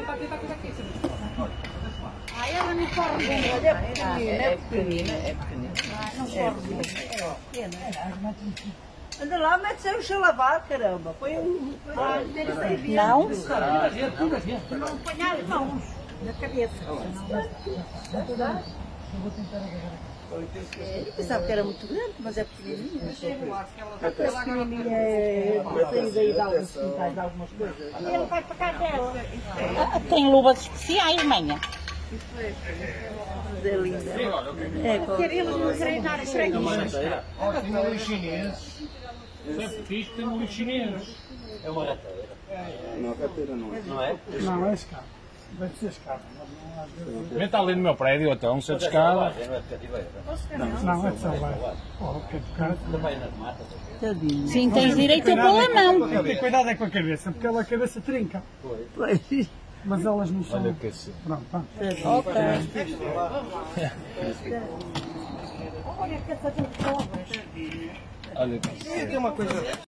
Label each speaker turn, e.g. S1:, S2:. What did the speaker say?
S1: Ah, ela não corre bem, é pequenina. Não corre bem. Anda lá, mete-se o seu lavar, caramba. Põe um... Não? Não apanhar as mãos na cabeça. Eu pensava que era muito grande, mas é pequenininha. A pequenininha tem ideia de alguns quintais, de algumas coisas. E ele vai para cá dela.
S2: Tem luvas especiais, manhã.
S1: Mas é linda. Eles não querem dar estranhos.
S3: Tem um lixo chinês. Isto tem um lixo chinês.
S4: É uma rateira.
S5: Não, rateira não é.
S4: Não é?
S3: Não, é escada. Deve ser escada. Meta ali no meu prédio, então, se é de escada.
S4: Não é de cativeiro.
S3: Não, é de salvar.
S4: Também nas matas.
S2: Sim, tens direito a pôr a mão.
S3: Tem que ter cuidado é com a cabeça, porque ela a cabeça trinca.
S1: Pois.
S3: Mas elas não são.
S4: Olha que assim.
S3: Pronto, vá.
S2: Ok.
S1: Olha, quer fazer cobras.
S4: Olha que assim.
S5: Tem uma coisa.